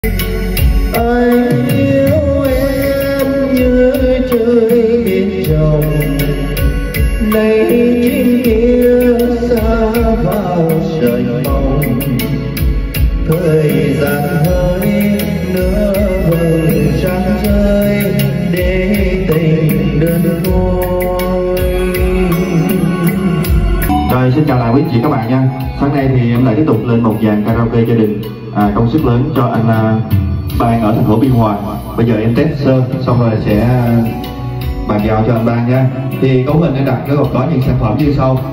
Anh yêu em như trời biển rộng, nay chim kia xa vào trời mong. Thời gian hơi nữa vầng trăng rơi để tình đơn côi. Rồi xin chào lại quý chị các bạn nha. Sáng nay thì em lại tiếp tục lên một dàn karaoke gia đình công suất lớn cho anh Ban ở thành phố Biên Hòa. Bây giờ em test sơ xong rồi sẽ bàn giao cho anh Ban nha. Thì cấu hình em đặt nó gồm có những sản phẩm như sau.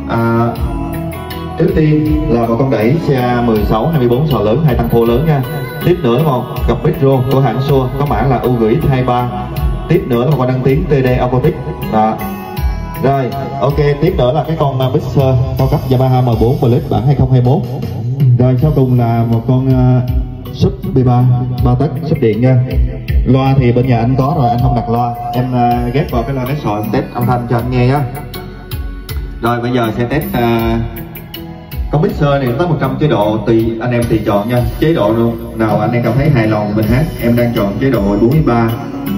Trước tiên là một con đẩy CA16 24 sò lớn, 2 tăng phô lớn nha. Tiếp nữa là một cặp micro của hãng Shure có mã là UGX23. Tiếp nữa là một con đăng tiếng TD Acoustic. Đó. Rồi, ok, tiếp nữa là cái con mixer cao cấp Yamaha M4 Blade bản 2021. Rồi sau cùng là một con sub B3 3 tấc sub điện nha. Loa thì bên nhà anh có rồi, anh không đặt loa. Em ghép vào cái loa nét sọ test âm thanh cho anh nghe nhá. Rồi bây giờ sẽ test con mixer này nó tới 100 chế độ, tùy anh em tùy chọn nha. Chế độ nào anh em cảm thấy hài lòng mình hát. Em đang chọn chế độ 43.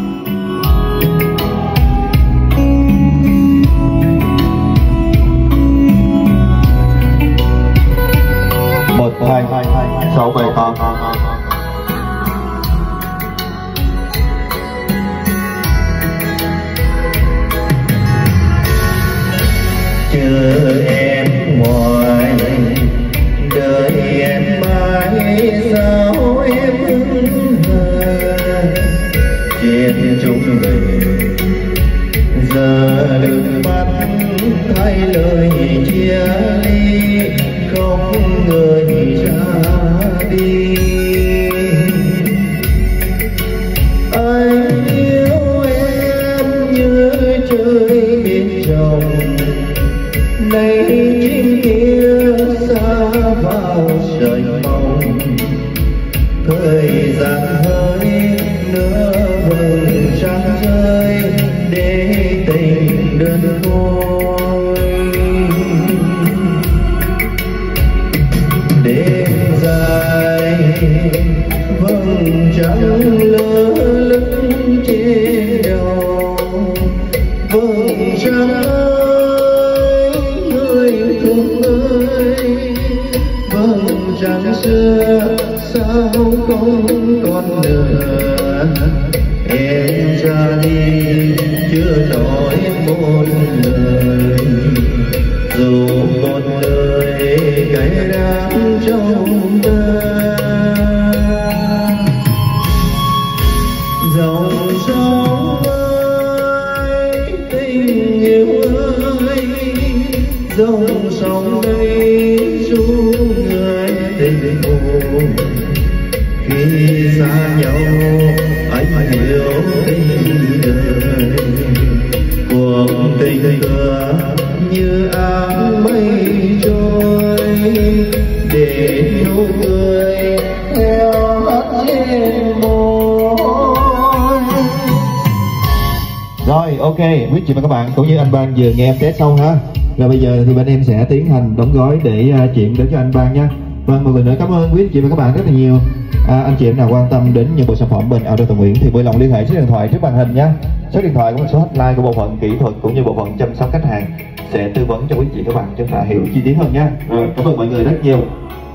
Một hai 6 7 8. Chờ em ngoài đợi em mãi sao em trên chúng mình giờ được bắt thay lời chia ly không người ra đi. Anh yêu em như trời biển rộng, nay chim kia xa vào trời mong. Thời gian hơi nữa vầng trăng rơi để tình đơn côi. Đêm dài vầng trăng lơ lửng trên đầu. Vầng trăng ơi người thương ơi, vầng trăng xưa sao không còn nữa. Em ra đi chưa nói một lời, dù một lời cay đắng trong ta. Dòng sông ơi tình yêu ơi, dòng sông đây ru người tình hồn. Khi xa nhau anh hiểu tình đời, cuộc tình thừa như áng mây trôi, để nụ cười theo hết trên môi. Rồi ok, quý chị và các bạn cũng như anh Ban vừa nghe em test xong ha. Rồi bây giờ thì bên em sẽ tiến hành đóng gói để chuyển đến cho anh Ban nha. Vâng, một lần nữa cảm ơn quý chị và các bạn rất là nhiều. Anh chị em nào quan tâm đến những bộ sản phẩm bên Audio Tùng Nguyễn thì vui lòng liên hệ số điện thoại trước màn hình nhé. Số điện thoại cũng là số hotline của bộ phận kỹ thuật cũng như bộ phận chăm sóc khách hàng sẽ tư vấn cho quý chị các bạn chúng ta hiểu chi tiết hơn nha. Rồi, cảm ơn mọi người rất nhiều.